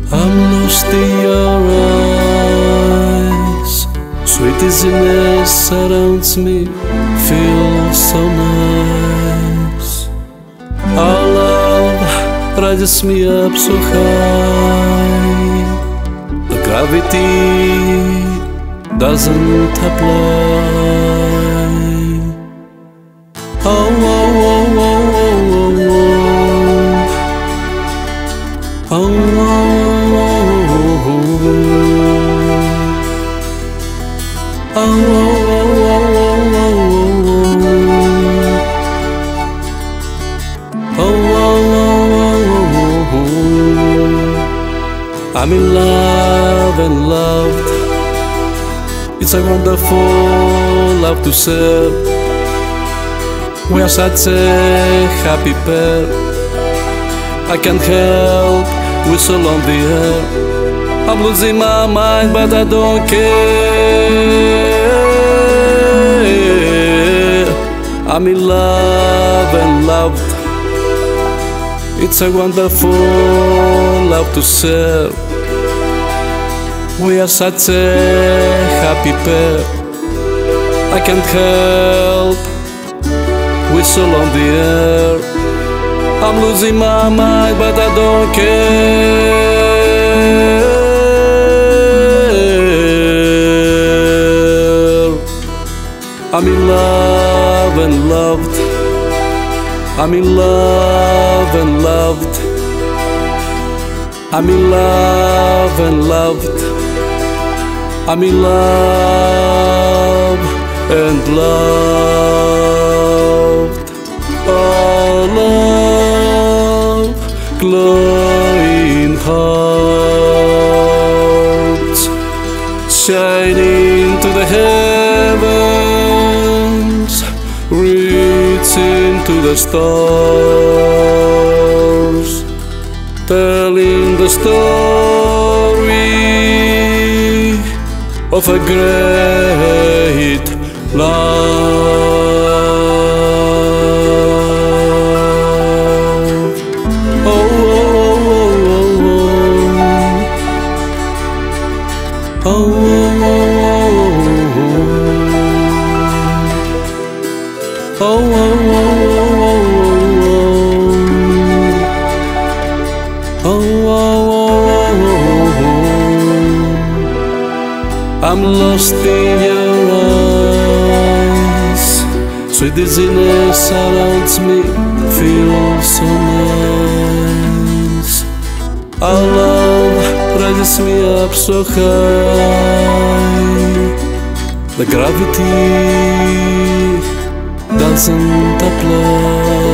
I'm lost in your eyes. Sweet dizziness surrounds me, feels so nice. Our love rises me up so high. The gravity doesn't apply. Oh, oh, oh, oh, oh, oh, oh, oh, oh, oh, I'm in love and loved. It's a wonderful love to share. We are such a happy pair. I can't help whistle on the air. I'm losing my mind, but I don't care. I'm in love and loved. It's a wonderful love to share. We are such a happy pair. I can't help whistle on the air. I'm losing my mind, but I don't care. I'm in love and loved. I'm in love and loved. I'm in love and loved. I'm in love and loved. Oh, love, glowing hearts, shining to the heavens, reaching to the stars, telling the story of a great love. Oh, oh, oh, oh, oh, oh, oh, oh, I'm lost in your eyes. Sweet dizziness surrounds me, feels so nice. Our love rises me up so high. The gravity doesn't apply.